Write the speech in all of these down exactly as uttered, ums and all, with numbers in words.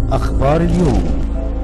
أخبار اليوم.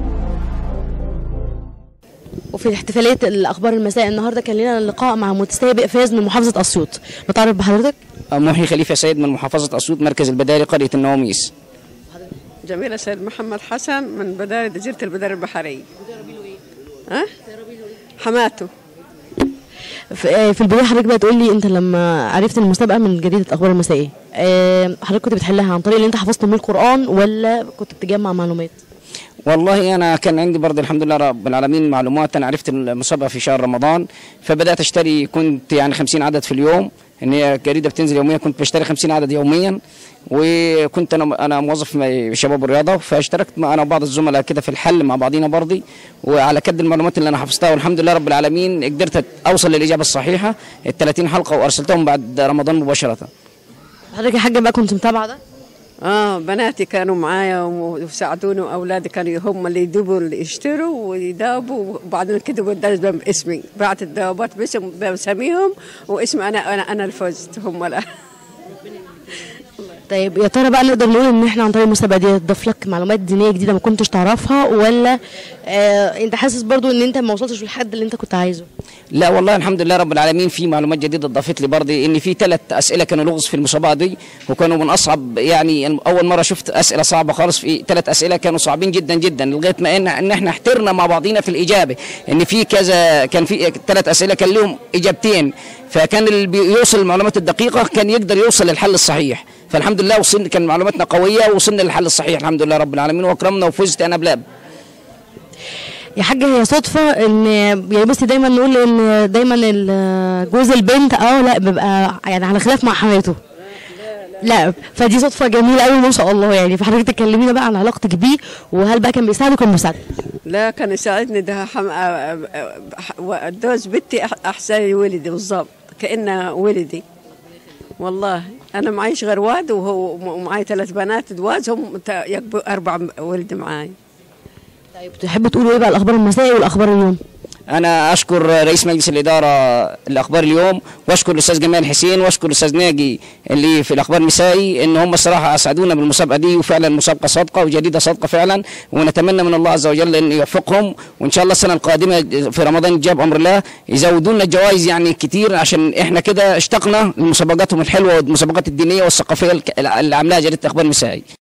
وفي احتفالية الأخبار المساء النهاردة كان لنا لقاء مع متسابق فاز من محافظة أسيوط. نتعرف بحضرتك؟ محي خليفة سيد من محافظة أسيوط، مركز البداري، قرية النواميس. جميلة سيد محمد حسن من بداري جزيرة البداري البحرية. ها؟ حماته. في البداية حضرتك بقى تقول لي أنت لما عرفت المسابقة من جريدة أخبار المساء إيه؟ حضرتك كنت بتحلها عن طريق اللي أنت حفظت من القرآن ولا كنت بتجمع معلومات؟ والله انا كان عندي برضه الحمد لله رب العالمين معلومات. انا عرفت المسابقه في شهر رمضان، فبدات اشتري، كنت يعني خمسين عدد في اليوم، ان هي جريده بتنزل يوميا، كنت بشتري خمسين عدد يوميا. وكنت انا انا موظف في شباب الرياضه، فاشتركت مع انا وبعض الزملاء كده في الحل مع بعضينا برضه، وعلى كد المعلومات اللي انا حفظتها والحمد لله رب العالمين قدرت اوصل للاجابه الصحيحه ال ثلاثين حلقه، وارسلتهم بعد رمضان مباشره. حضرتك يا حاجه بقى كنت متابعه ده؟ اه بناتي كانوا معايا وساعدوني، واولادي كانوا هم اللي يدوبوا اللي يشتروا ويدابوا، وبعدين كتبوا الدرس باسمي، بعت الدوابات باسم بسميهم واسمي انا انا انا اللي فزت، هم لا. طيب يا ترى بقى نقدر نقول ان احنا عن طريق المسابقه دي تضاف لك معلومات دينيه جديده ما كنتش تعرفها، ولا آه انت حاسس برضو ان انت ما وصلتش للحد اللي انت كنت عايزه؟ لا والله الحمد لله رب العالمين في معلومات جديده اضافت لي برضه، ان في ثلاث اسئله كانوا لغز في المسابقه دي، وكانوا من اصعب، يعني اول مره شفت اسئله صعبه خالص. في ثلاث اسئله كانوا صعبين جدا جدا، لغايه ما ان ان احنا احترنا مع بعضينا في الاجابه، ان في كذا، كان في ثلاث اسئله كان لهم اجابتين، فكان اللي بيوصل المعلومات الدقيقه كان يقدر يوصل للحل الصحيح. فالحمد لله وصلنا، كان معلوماتنا قويه ووصلنا للحل الصحيح الحمد لله رب العالمين، واكرمنا وفزت انا بلاب. يا حاجه هي صدفه ان يعني بس دايما نقول ان دايما جوز البنت اه لا بيبقى يعني على خلاف مع حماته. لا, لا فدي صدفه جميله قوي ما شاء الله يعني. فحضرتك تكلمينا بقى عن علاقتك بيه، وهل بقى كان بيساعده كان مساعد؟ لا كان يساعدني، ده حم... جوز بنتي احسن ولدي بالظبط، كانه ولدي والله. انا معيش غير واد، وهو ومعي ثلاث بنات دواز، هم يكبوا اربع ولد معاي. طيب تحب تقولوا ايه بقى الاخبار المسائي والاخبار اليوم؟ انا اشكر رئيس مجلس الاداره الاخبار اليوم، واشكر الاستاذ جمال حسين، واشكر الاستاذ ناجي اللي في الاخبار المسائي، ان هم الصراحه اسعدونا بالمسابقه دي، وفعلا مسابقه صادقه وجديده صادقه فعلا، ونتمنى من الله عز وجل ان يوفقهم، وان شاء الله السنه القادمه في رمضان الجاي بامر الله يزودوا لنا الجوائز يعني كتير، عشان احنا كده اشتقنا لمسابقاتهم الحلوه والمسابقات الدينيه والثقافيه اللي عاملاها جريده الاخبار المسائي.